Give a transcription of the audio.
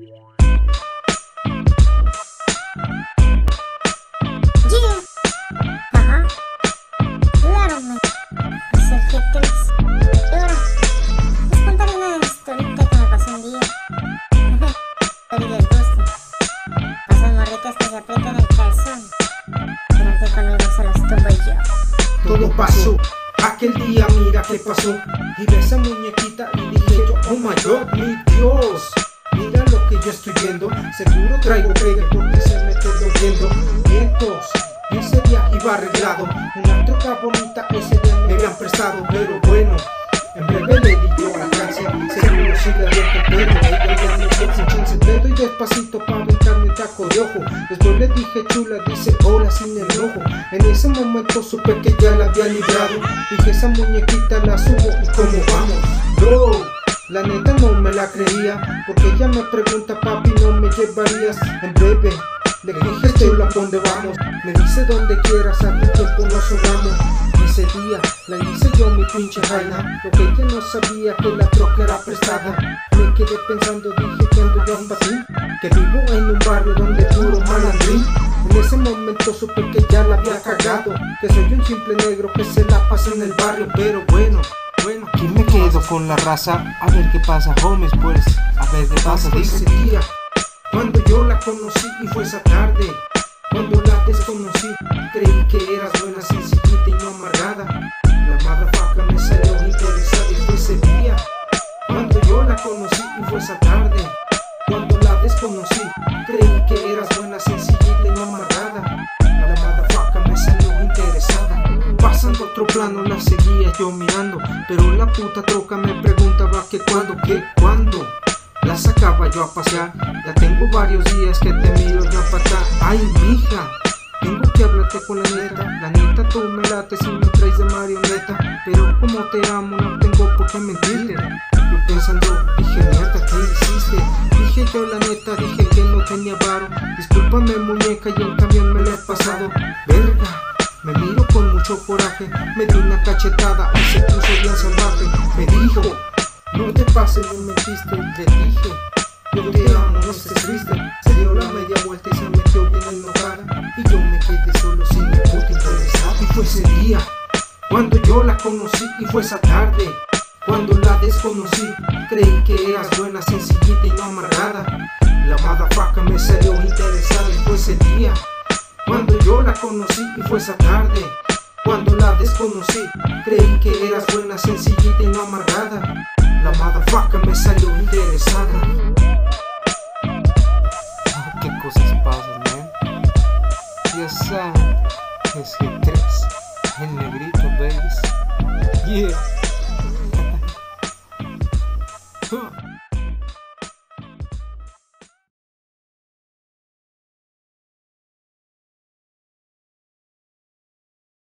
Ajá. Claro, man. Es el G3. Y ahora, les contaré una historita que me pasó un día. Espero y les guste. Pasan morritas que se aprietan el calzón, pero que conmigo se los tumbo yo. Todo pasó, aquel día mira qué pasó. Y vi esa muñequita y dije yo, oh my god, mi Dios. Mira lo que yo estoy viendo, seguro traigo pegue porque se me está lloviendo. Vientos, y ese día iba arreglado. Una troca bonita ese día me habían prestado. Pero bueno, en breve le di yo alcance. Seguro si le abierto el dedo, ella ya me dio sin chance. Le doy despacito pa' aventar mi taco de ojo. Después le dije chula, dice hola sin enojo. En ese momento supe que ya la había librado. Dije esa muñequita la subo y como vamos, bro. La neta no me la creía, porque ella me pregunta papi no me llevarías. En breve le dije chula ¿dónde vamos? Me dice donde quieras, a tu tiempo nos sobramos. Ese día la hice yo mi pinche reina, lo que ella no sabía que la troca era prestada. Me quedé pensando, dije que ando yo para ti, que vivo en un barrio donde puro malandrín. En ese momento supe que ya la había cagado, que soy un simple negro que se la pasa en el barrio. Pero bueno, aquí me quedo con la raza, a ver qué pasa, homies, pues, a ver qué pasa. Ese día, cuando yo la conocí y fue esa tarde, cuando la desconocí, creí que eras buena, sencillita y no amargada. La motherfucker me salió interesada y fue ese día, cuando yo la conocí y fue esa tarde, cuando la desconocí, creí que eras buena, sencillita y no amargada. La motherfucker me salió interesada. Pasando otro plano la seguía yo mirando, pero la puta troca me preguntaba que cuándo la sacaba yo a pasear. Ya tengo varios días que te miro yo para atrás. Ay mija, tengo que hablarte con la neta tú me lates y me traes de marioneta. Pero como te amo no tengo por qué mentirte. Yo pensando, dije neta, ¿qué hiciste? Dije yo la neta, dije que no tenía varo. Discúlpame muñeca y el camión me lo he pasado. Verga, me miro con mucho coraje, me dio una cachetada y se puso bien salvaje. Me dijo, no te pases, no mentiste. Le dije, yo te amo, no estés triste. Se dio la media vuelta y se metió bien enojada, y yo me quedé solo sin mi puta interesada. Y fue ese día, cuando yo la conocí y fue esa tarde, cuando la desconocí, creí que eras buena, sencillita y no amargada. La motherfucker me salió interesada y fue ese día, cuando yo la conocí y fue esa tarde, cuando la desconocí, creí que eras buena, sencillita y no amargada. La motherfucker me salió interesada. Oh, qué cosas pasan, man. Ya saben, es G3, el negrito, babies. Yeah.